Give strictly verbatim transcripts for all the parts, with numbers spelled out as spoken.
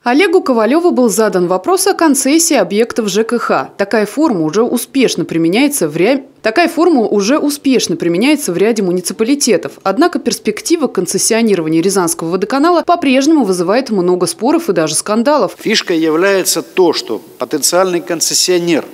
Олегу Ковалеву был задан вопрос о концессии объектов ЖКХ. Такая форма уже успешно применяется в ряде... Такая формула уже успешно применяется в ряде муниципалитетов. Однако перспектива концессионирования Рязанского водоканала по-прежнему вызывает много споров и даже скандалов. Фишкой является то, что потенциальный концессионер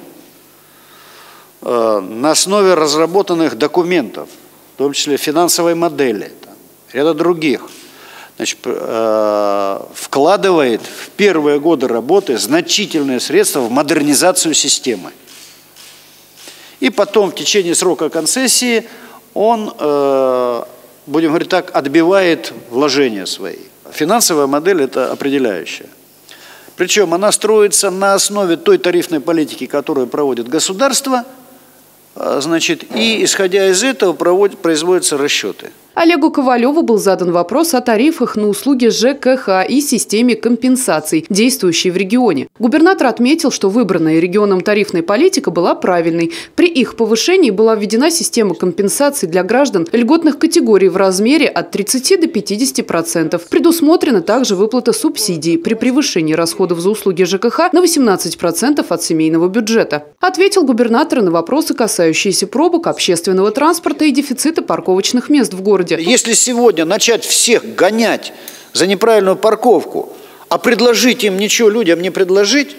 э, на основе разработанных документов, в том числе финансовой модели, там, ряда других, значит, э, вкладывает в первые годы работы значительные средства в модернизацию системы. И потом в течение срока концессии он, э, будем говорить так, отбивает вложения свои. Финансовая модель – это определяющая. Причем она строится на основе той тарифной политики, которую проводит государство, э, значит, и исходя из этого проводят, производятся расчеты. Олегу Ковалеву был задан вопрос о тарифах на услуги ЖКХ и системе компенсаций, действующей в регионе. Губернатор отметил, что выбранная регионом тарифная политика была правильной. При их повышении была введена система компенсаций для граждан льготных категорий в размере от тридцати до пятидесяти процентов. Предусмотрена также выплата субсидий при превышении расходов за услуги ЖКХ на восемнадцать процентов от семейного бюджета. Ответил губернатор на вопросы, касающиеся пробок, общественного транспорта и дефицита парковочных мест в городе. Если сегодня начать всех гонять за неправильную парковку, а предложить им ничего людям не предложить,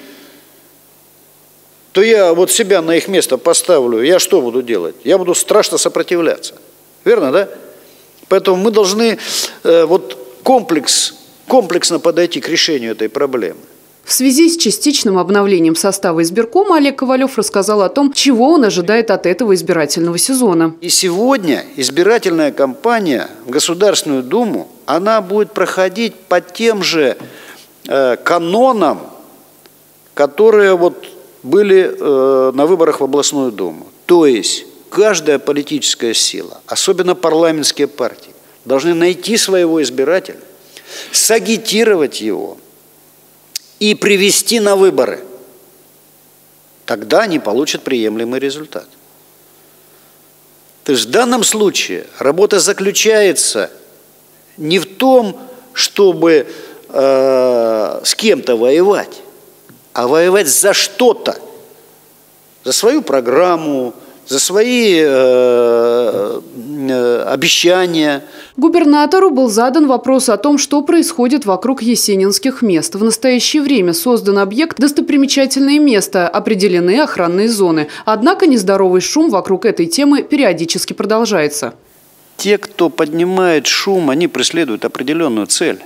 то я вот себя на их место поставлю, я что буду делать? Я буду страшно сопротивляться. Верно, да? Поэтому мы должны э, вот комплекс, комплексно подойти к решению этой проблемы. В связи с частичным обновлением состава избиркома Олег Ковалев рассказал о том, чего он ожидает от этого избирательного сезона. И сегодня избирательная кампания в Государственную Думу, она будет проходить по тем же э, канонам, которые вот были э, на выборах в областную Думу. То есть каждая политическая сила, особенно парламентские партии, должны найти своего избирателя, сагитировать его и привести на выборы. Тогда они получат приемлемый результат. То есть в данном случае работа заключается не в том, чтобы э, с кем-то воевать, а воевать за что-то, за свою программу, за свои э, э, обещания. Губернатору был задан вопрос о том, что происходит вокруг есенинских мест. В настоящее время создан объект «Достопримечательное место», определены охранные зоны. Однако нездоровый шум вокруг этой темы периодически продолжается. Те, кто поднимает шум, они преследуют определенную цель.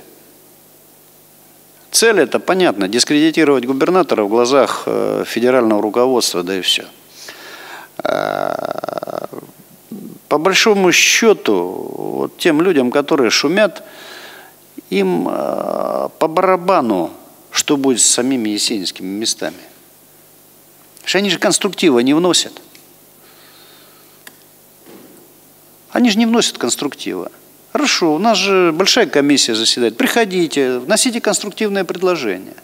Цель это, понятно, дискредитировать губернатора в глазах э, федерального руководства, да и все. По большому счету, вот тем людям, которые шумят, им э, по барабану, что будет с самими есенинскими местами. Потому что они же конструктива не вносят. Они же не вносят конструктива. Хорошо, у нас же большая комиссия заседает. Приходите, вносите конструктивные предложения.